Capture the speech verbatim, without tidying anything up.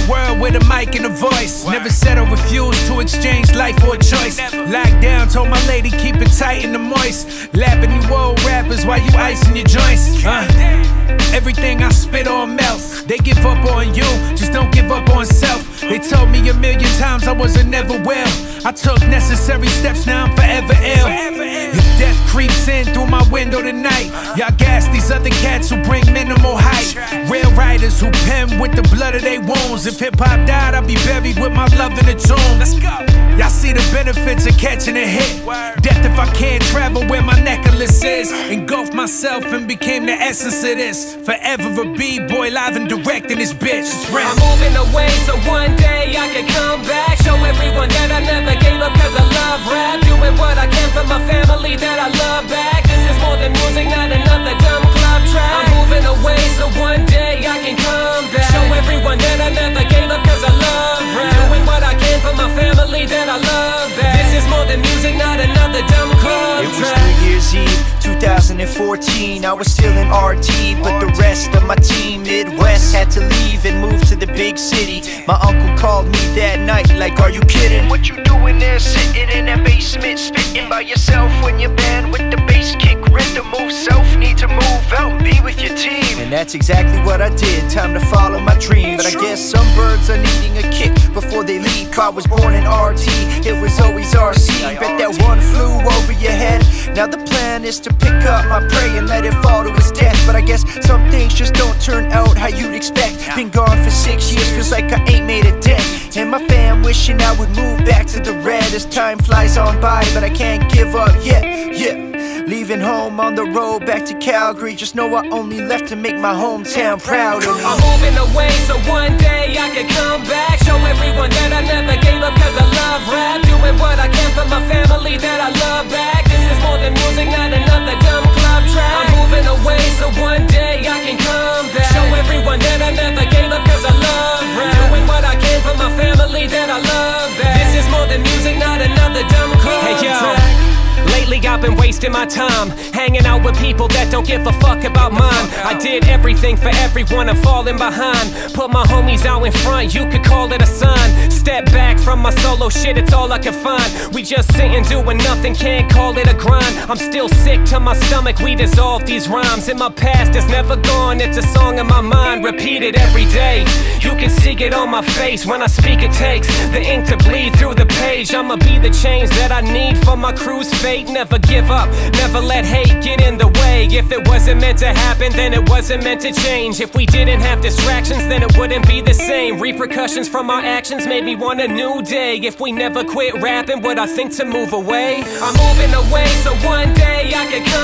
world with a mic and a voice. Never said I refuse to exchange life for a choice. Locked down, told my lady keep it tight and the moist. Lapping you old rappers while you icing your joints. uh. Everything I spit on melts. They give up on you, just don't give up on self. They told me a million times I wasn't never well. I took necessary steps, now I'm forever ill. If death creeps in through my window tonight, y'all gas these other cats who bring minimal height. Real writers who pen with the blood of their wounds. If hip-hop died, I'd be buried with my love in the tomb. Let's go. Y'all see the benefits of catching a hit. Death if I can't travel where my necklace is. Engulfed myself and became the essence of this. Forever a B-boy live and direct in this bitch. I'm moving away so one day I can come back. Show everyone that I never gave up cause I love rap. Doing what I can for my family that I love back. This is more than music, not another dumb club track. I'm moving away so one day I can come back. Show everyone that I never gave up cause I love rap. Doing what I can for my family that I love back. This is more than music, not another dumb club track. It was New Year's Eve, two thousand fourteen. I was still in R T, but the rest of my team Midwest had to leave and move to the big city. My uncle called me that night like, are you kidding? What you doing there, sitting in that basement, spitting by yourself when your band with the bass kick, ready to move south, need to move out and be with your team. And that's exactly what I did, time to follow my dream. But I guess some birds are needing a kick before they leave. I was born in R T, it was always R C. Bet that one flew over your head. Now the plan is to pick up my prey and let it fall to its death. But I guess some things just don't turn out how you'd expect. Been gone for six years, feels like I ain't made a dent. And my fam wishing I would move back to the red as time flies on by. But I can't give up yet, yeah. Leaving home on the road back to Calgary. Just know I only left to make my hometown proud of me. I'm moving away so one day I can come back. Show everyone that I never gave up cause I love rap. Doing what I can for my family that I love back. This is more than music, not another dumb club track. I'm moving away so one day I can come back. Show everyone that I never gave up cause I love rap. Doing what I can for my family that I love back. This is more than music, not another dumb club hey, yo. track. Lately I've been wasting my time hanging out with people that don't give a fuck about mine. I did everything for everyone, I'm falling behind. Put my homies out in front, you could call it a sign. Step back from my solo shit, it's all I can find. We just sitting doing nothing, can't call it a grind. I'm still sick to my stomach, we dissolve these rhymes. In my past, it's never gone, it's a song in my mind. Repeat it every day, you can see it on my face. When I speak it takes the ink to bleed through the page. I'ma be the change that I need for my crew's fate. Never give up, never let hate get in the way. If it wasn't meant to happen, then it wasn't meant to change. If we didn't have distractions, then it wouldn't be the same. Repercussions from our actions made me want a new day. If we never quit rapping, would I think to move away? I'm moving away so one day I can come